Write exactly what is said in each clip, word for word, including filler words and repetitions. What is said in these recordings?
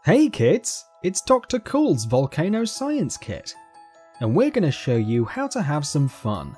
Hey kids, it's Doctor Cool's Volcano Science Kit, and we're going to show you how to have some fun.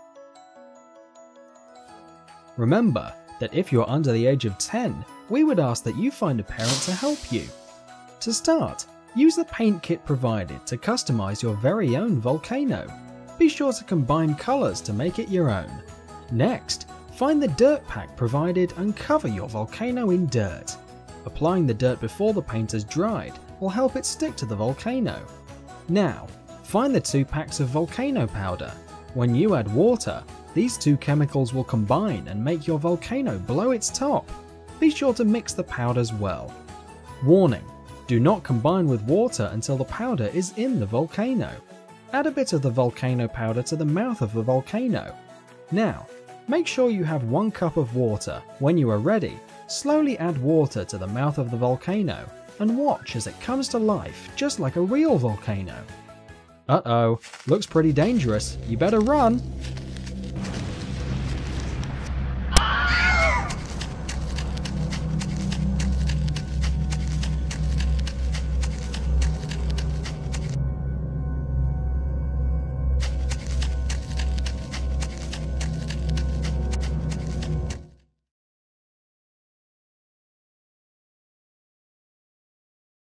Remember that if you're under the age of ten, we would ask that you find a parent to help you. To start, use the paint kit provided to customize your very own volcano. Be sure to combine colors to make it your own. Next, find the dirt pack provided and cover your volcano in dirt. Applying the dirt before the paint has dried will help it stick to the volcano. Now, find the two packs of volcano powder. When you add water, these two chemicals will combine and make your volcano blow its top. Be sure to mix the powders well. Warning: do not combine with water until the powder is in the volcano. Add a bit of the volcano powder to the mouth of the volcano. Now, make sure you have one cup of water. When you are ready, slowly add water to the mouth of the volcano and watch as it comes to life just like a real volcano. Uh-oh, looks pretty dangerous, you better run!